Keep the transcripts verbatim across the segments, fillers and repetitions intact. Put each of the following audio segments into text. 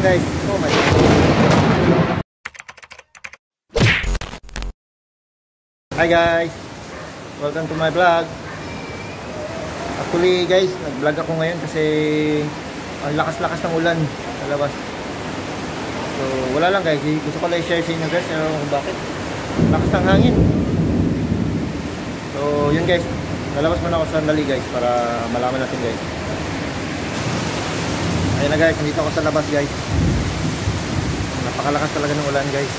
guys. Oh my God. Hi guys. Welcome to my vlog. Actually guys, nag-vlog ako ngayon kasi ang lakas-lakas ng ulan sa labas. So wala lang guys, gusto ko lang i-share sa inyo guys kung bakit. Lakas ng hangin. So yun guys, lalabas muna ako sandali guys para malaman natin guys. Ayun na guys, nandito ako sa labas guys. Napakalakas talaga ng ulan guys.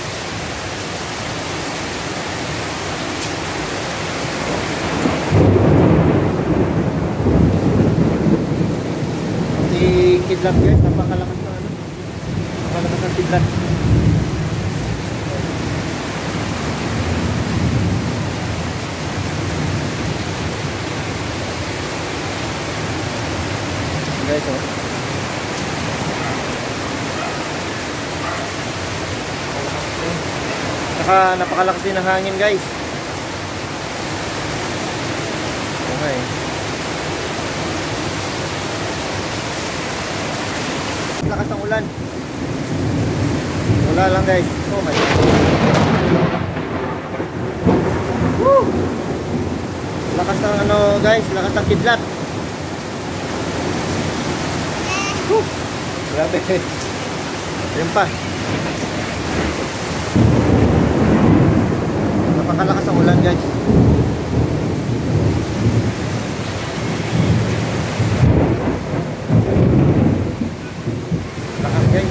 Si kidlat guys, napakalakas ng ano. Napakalakas ng kidlat. Guys, oh. Saka napakalakas din ng hangin guys. Okay. Lakas ng ulan. Wala lang guys. Oh my God. Woo! Lakas ng ano guys, lakas ng kidlat. Woo! Grabe. Yun pa. Napakalakas ang ulan guys. Lakas guys.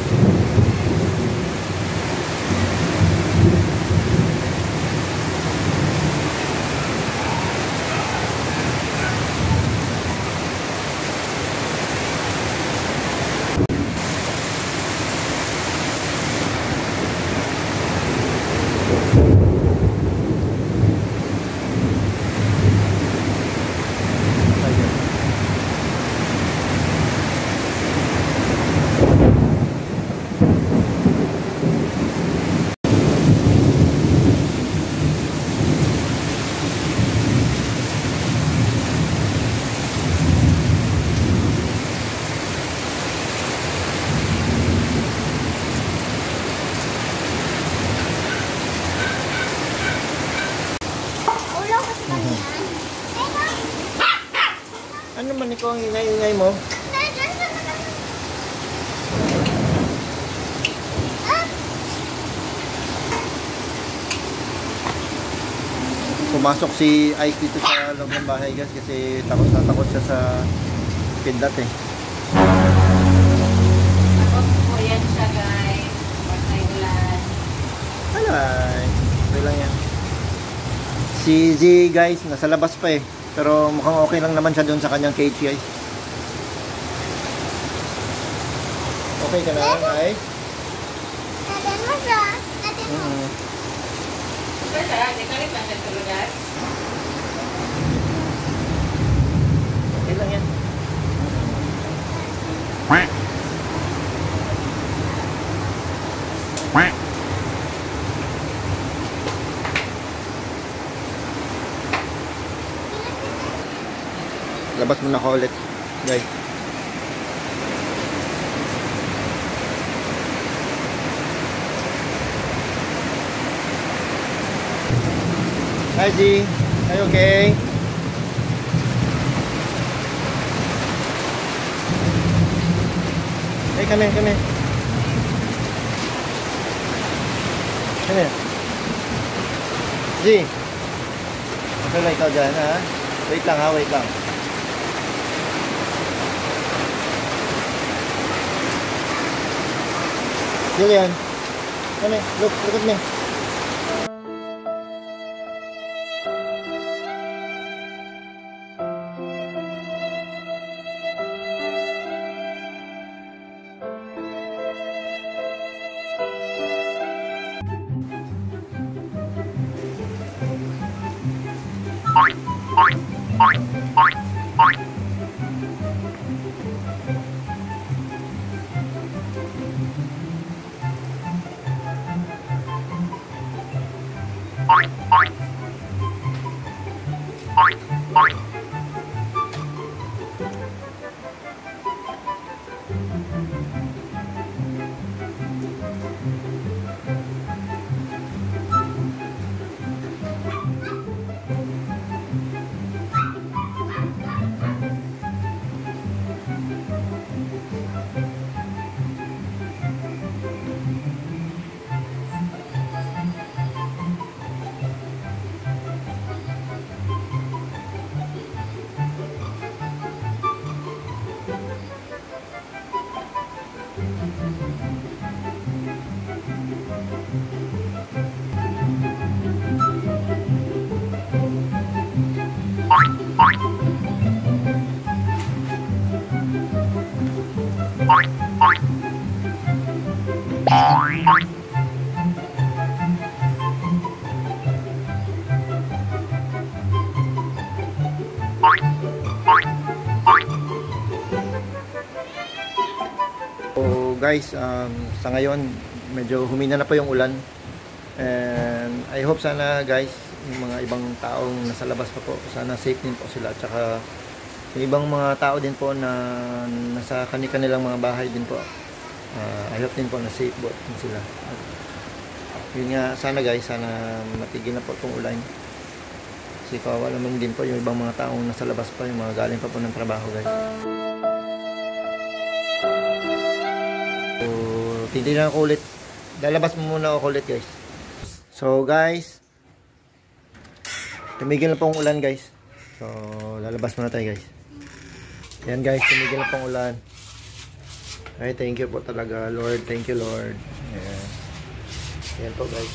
Ano man ikaw ang ingay-ingay mo? Pumasok si Ike dito sa loob ng bahay guys kasi takot na takot siya sa kidlat eh. Takot po yan siya guys. Pag may ulan. Alay. Okay lang yan. Si Z guys, nasa labas pa eh. Pero mukhang okay lang naman siya doon sa kanyang cage guys. Okay ka na ay? Natin mo siya. Natin mo. Mm-hmm. Ito siya, di ka rin lang siya sa lugar. Okay lang yan. Labas muna ako ulit guys. Hi Z, are you okay? Hey, come here, come here. Come here. Z, okay lang ikaw dyan ha? Wait lang ha, wait lang. Julian, come here, look, look at me. So guys, um, sa ngayon medyo humina na po yung ulan, and I hope sana guys yung mga ibang taong nasa labas pa po, sana safe din po sila, at saka yung ibang mga tao din po na nasa kani-kanilang mga bahay din po, uh, I hope din po na safe po din sila. At yun nga, sana guys, sana matigil na po itong ulan, kasi kawawa naman din po yung ibang mga taong nasa labas pa, yung mga galing pa po ng trabaho guys. Titignan ko ulit. Lalabas mo muna ako ulit guys. So guys, tumigil na pong ulan guys. So lalabas muna tayo guys. Yan guys, tumigil na pong ulan. Ay, thank you po talaga Lord. Thank you Lord. Ayan. Ayan po guys.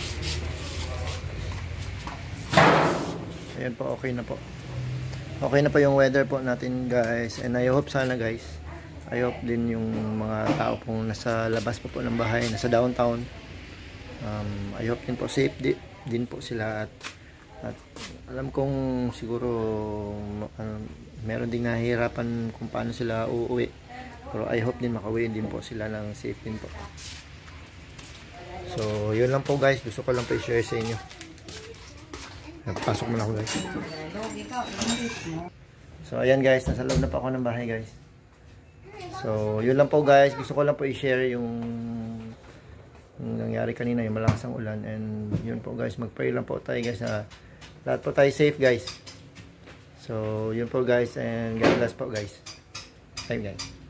Ayan po, okay na po. Okay na po yung weather po natin guys. And I hope sana guys, I hope din yung mga tao pong nasa labas po po ng bahay, nasa downtown, um, I hope din po safe di, din po sila, at, at alam kong siguro uh, meron ding nahihirapan kung paano sila uuwi, pero I hope din makauwi din po sila ng safe din po. So yun lang po guys, gusto ko lang po i-share sa inyo. Pasok muna ako guys. So ayan guys, nasa loob na po ako ng bahay guys. So, yun lang po guys. Gusto ko lang po i-share yung, yung nangyari kanina, yung malakas ang ulan. And yun po guys, mag-pray lang po tayo guys na lahat po tayo safe guys. So, yun po guys, and God bless po guys. Bye guys.